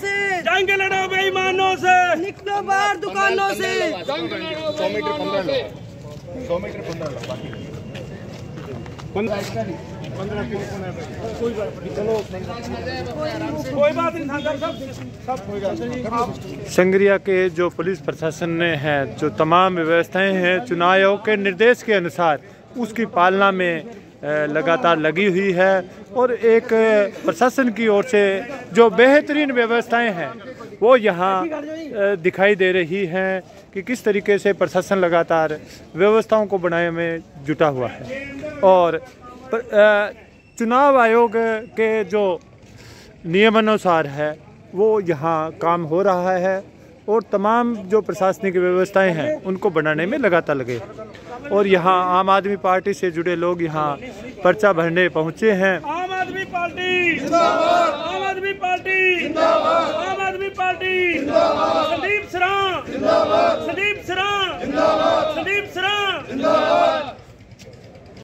से, जंग लड़ो बेईमानों से, निकलो बाहर दुकानों से। 100 मीटर 15 लो, 100 मीटर 15 लो, बाकी 15 कोई बात नहीं सब संगरिया के जो पुलिस प्रशासन ने है, जो तमाम व्यवस्थाएं हैं चुनाव आयोग के निर्देश के अनुसार उसकी पालना में लगातार लगी हुई है और एक प्रशासन की ओर से जो बेहतरीन व्यवस्थाएं हैं वो यहाँ दिखाई दे रही हैं कि किस तरीके से प्रशासन लगातार व्यवस्थाओं को बनाने में जुटा हुआ है। और चुनाव आयोग के जो नियमानुसार है वो यहाँ काम हो रहा है और तमाम जो प्रशासनिक व्यवस्थाएं हैं उनको बनाने में लगातार लगे। और यहाँ आम आदमी पार्टी से जुड़े लोग यहाँ पर्चा भरने पहुँचे हैं। आम आदमी पार्टी जिंदाबाद, आम आदमी पार्टी